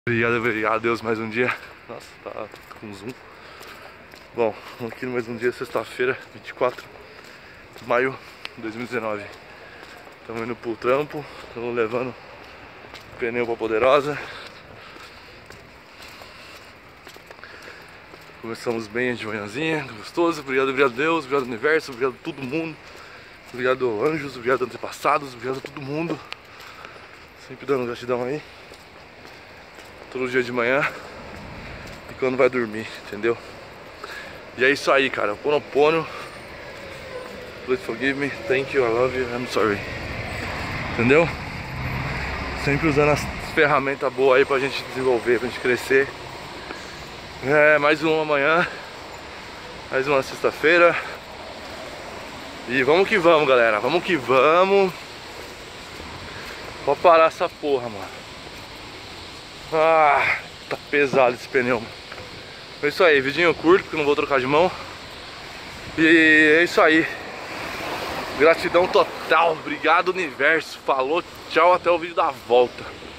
Obrigado a Deus, mais um dia. Nossa, tá com zoom. Bom, aqui mais um dia, sexta-feira, 24 de maio de 2019. Estamos indo pro trampo, estamos levando pneu pra Poderosa. Começamos bem de manhãzinha, gostoso. Obrigado a Deus, obrigado ao universo, obrigado a todo mundo. Obrigado anjos, obrigado antepassados, obrigado a todo mundo. Sempre dando gratidão aí. Todo dia de manhã e quando vai dormir, entendeu? E é isso aí, cara. Ponopono. Please forgive me, thank you, I love you, I'm sorry. Entendeu? Sempre usando as ferramentas boas aí pra gente desenvolver, pra gente crescer. É, mais uma manhã, mais uma sexta-feira. E vamos que vamos, galera. Vamos que vamos. Pode parar essa porra, mano. Ah, tá pesado esse pneu, mano. É isso aí, vidinho curto, porque eu não vou trocar de mão. E é isso aí. Gratidão total, obrigado universo. Falou, tchau, até o vídeo da volta.